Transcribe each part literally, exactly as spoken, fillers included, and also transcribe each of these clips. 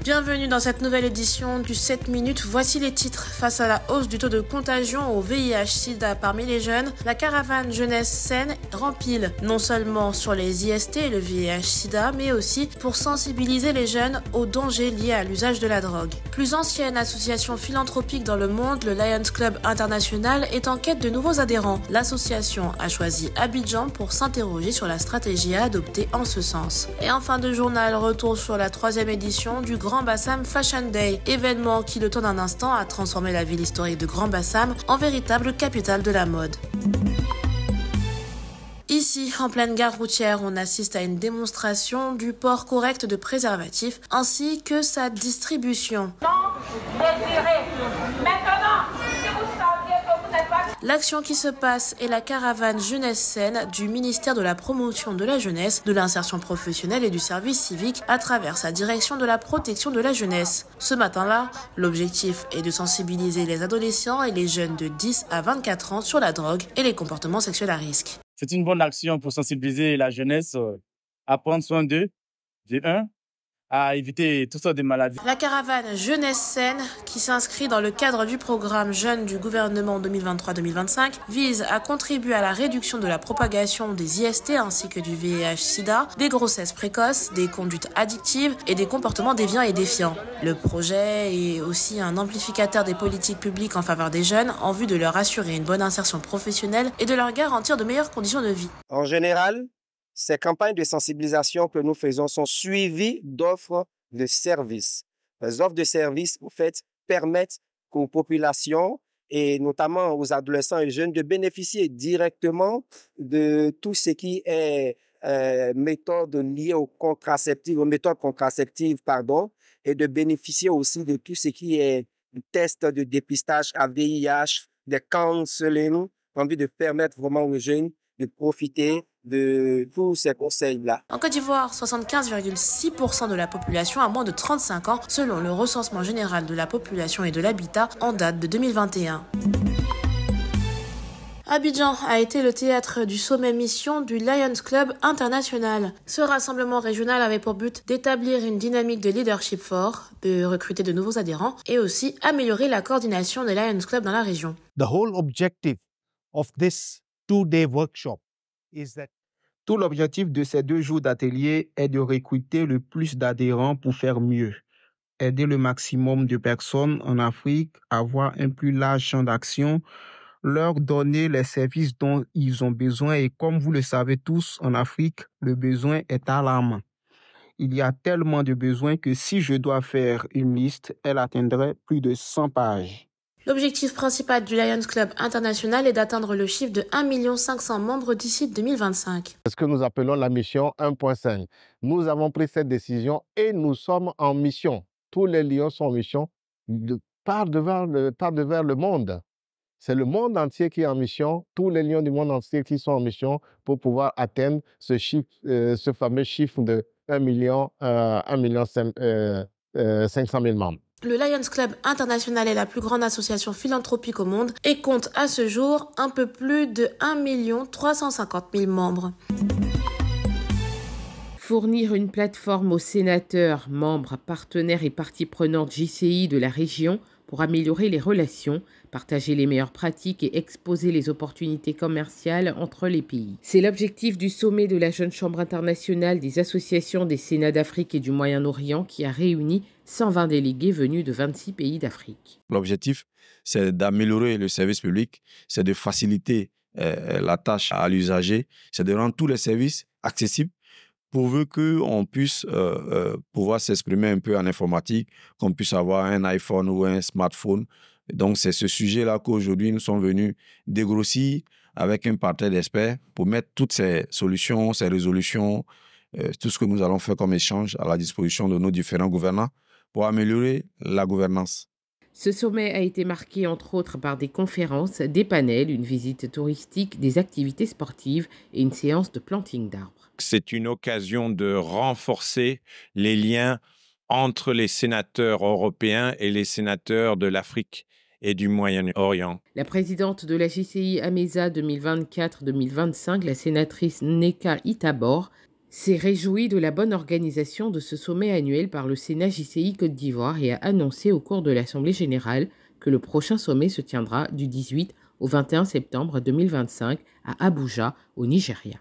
Bienvenue dans cette nouvelle édition du sept minutes. Voici les titres. Face à la hausse du taux de contagion au V I H sida parmi les jeunes, la caravane jeunesse saine rempile non seulement sur les I S T et le V I H sida, mais aussi pour sensibiliser les jeunes aux dangers liés à l'usage de la drogue. Plus ancienne association philanthropique dans le monde, le Lions Club International est en quête de nouveaux adhérents. L'association a choisi Abidjan pour s'interroger sur la stratégie à adopter en ce sens. Et en fin de journal, retour sur la troisième édition du Grand Bassam Fashion Day, événement qui, le temps d'un instant, a transformé la ville historique de Grand Bassam en véritable capitale de la mode. Ici, en pleine gare routière, on assiste à une démonstration du port correct de préservatifs ainsi que sa distribution. Non, désirez. Maintenant, si vous saviez que vous n'êtes pas... L'action qui se passe est la caravane jeunesse saine du ministère de la Promotion de la Jeunesse, de l'Insertion professionnelle et du Service civique à travers sa direction de la protection de la jeunesse. Ce matin-là, l'objectif est de sensibiliser les adolescents et les jeunes de dix à vingt-quatre ans sur la drogue et les comportements sexuels à risque. C'est une bonne action pour sensibiliser la jeunesse à prendre soin d'eux, de un, à éviter toutes sortes de maladies. La caravane Jeunesse Saine, qui s'inscrit dans le cadre du programme Jeunes du gouvernement deux mille vingt-trois deux mille vingt-cinq, vise à contribuer à la réduction de la propagation des I S T ainsi que du V I H sida, des grossesses précoces, des conduites addictives et des comportements déviants et défiants. Le projet est aussi un amplificateur des politiques publiques en faveur des jeunes en vue de leur assurer une bonne insertion professionnelle et de leur garantir de meilleures conditions de vie. En général, ces campagnes de sensibilisation que nous faisons sont suivies d'offres de services. Les offres de services, en fait, permettent aux populations et notamment aux adolescents et jeunes de bénéficier directement de tout ce qui est euh, méthode liée aux contraceptives, aux méthodes contraceptives, pardon, et de bénéficier aussi de tout ce qui est tests de dépistage à V I H, des counseling, en vue de permettre vraiment aux jeunes de profiter de tous ces conseils-là. En Côte d'Ivoire, soixante-quinze virgule six pour cent de la population a moins de trente-cinq ans, selon le recensement général de la population et de l'habitat en date de deux mille vingt et un. Abidjan a été le théâtre du sommet mission du Lions Club International. Ce rassemblement régional avait pour but d'établir une dynamique de leadership fort, de recruter de nouveaux adhérents et aussi améliorer la coordination des Lions Club dans la région. The whole objective of this two-day workshop is that Tout l'objectif de ces deux jours d'atelier est de recruter le plus d'adhérents pour faire mieux, aider le maximum de personnes en Afrique à avoir un plus large champ d'action, leur donner les services dont ils ont besoin et comme vous le savez tous, en Afrique, le besoin est alarmant. Il y a tellement de besoins que si je dois faire une liste, elle atteindrait plus de cent pages. L'objectif principal du Lions Club International est d'atteindre le chiffre de un million cinq cents membres d'ici deux mille vingt-cinq. C'est ce que nous appelons la mission un point cinq. Nous avons pris cette décision et nous sommes en mission. Tous les lions sont en mission de part devers le, part devers le monde. C'est le monde entier qui est en mission, tous les lions du monde entier qui sont en mission pour pouvoir atteindre ce, chiffre, euh, ce fameux chiffre de un million cinq cent mille membres. Le Lions Club International est la plus grande association philanthropique au monde et compte à ce jour un peu plus de un million trois cent cinquante mille membres. Fournir une plateforme aux sénateurs, membres, partenaires et parties prenantes J C I de la région pour améliorer les relations, partager les meilleures pratiques et exposer les opportunités commerciales entre les pays. C'est l'objectif du sommet de la Jeune Chambre internationale des associations des Sénats d'Afrique et du Moyen-Orient qui a réuni cent vingt délégués venus de vingt-six pays d'Afrique. L'objectif, c'est d'améliorer le service public, c'est de faciliter euh, la tâche à l'usager, c'est de rendre tous les services accessibles pourvu qu'on puisse euh, euh, pouvoir s'exprimer un peu en informatique, qu'on puisse avoir un iPhone ou un smartphone. Donc, c'est ce sujet-là qu'aujourd'hui, nous sommes venus dégrossir avec un parterre d'experts pour mettre toutes ces solutions, ces résolutions, euh, tout ce que nous allons faire comme échange à la disposition de nos différents gouvernants pour améliorer la gouvernance. Ce sommet a été marqué entre autres par des conférences, des panels, une visite touristique, des activités sportives et une séance de planting d'arbres. C'est une occasion de renforcer les liens entre les sénateurs européens et les sénateurs de l'Afrique et du Moyen-Orient. La présidente de la J C I AMESA deux mille vingt-quatre deux mille vingt-cinq, la sénatrice Neka Itabor, s'est réjoui de la bonne organisation de ce sommet annuel par le Sénat J C I Côte d'Ivoire et a annoncé au cours de l'Assemblée générale que le prochain sommet se tiendra du dix-huit au vingt et un septembre deux mille vingt-cinq à Abuja, au Nigeria.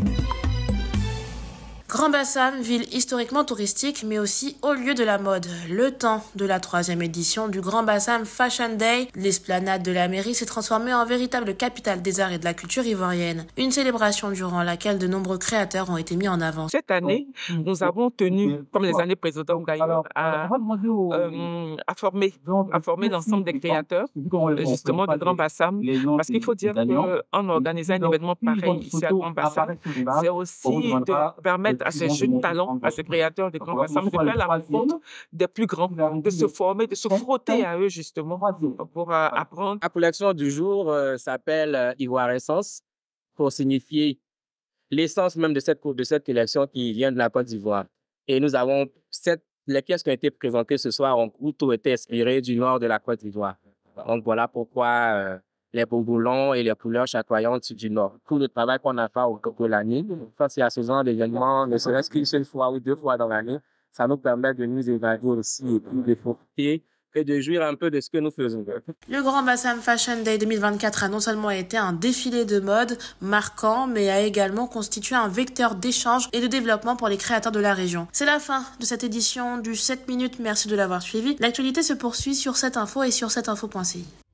Grand Bassam, ville historiquement touristique, mais aussi haut lieu de la mode. Le temps de la troisième édition du Grand Bassam Fashion Day, l'esplanade de la mairie s'est transformée en véritable capitale des arts et de la culture ivoirienne. Une célébration durant laquelle de nombreux créateurs ont été mis en avant. Cette année, nous avons tenu, comme les années précédentes d'ailleurs, à, euh, à former, à former l'ensemble des créateurs, justement, du Grand Bassam. Parce qu'il faut dire qu'en organisant un événement pareil ici à Grand Bassam, c'est aussi de permettre à ces jeunes talents, à ces créateurs de Grand Bassam, de faire la rencontre des plus grands, de se former, de se frotter à eux justement pour euh, apprendre. La collection du jour euh, s'appelle euh, Ivoire Essence, pour signifier l'essence même de cette, de cette collection qui vient de la Côte d'Ivoire. Et nous avons, cette, les pièces qui ont été présentées ce soir ont tout été inspirées du nord de la Côte d'Ivoire. Donc voilà pourquoi euh, les bourboulons et les couleurs chatoyantes du Nord. Tout le travail qu'on a fait au cours de l'année, quand c'est à ce genre d'événement, ne serait-ce qu'une seule fois ou deux fois dans l'année, ça nous permet de nous évader aussi et de profiter et de jouir un peu de ce que nous faisons. Le Grand Bassam Fashion Day deux mille vingt-quatre a non seulement été un défilé de mode marquant, mais a également constitué un vecteur d'échange et de développement pour les créateurs de la région. C'est la fin de cette édition du sept minutes. Merci de l'avoir suivi. L'actualité se poursuit sur sept info et sur sept info point c i.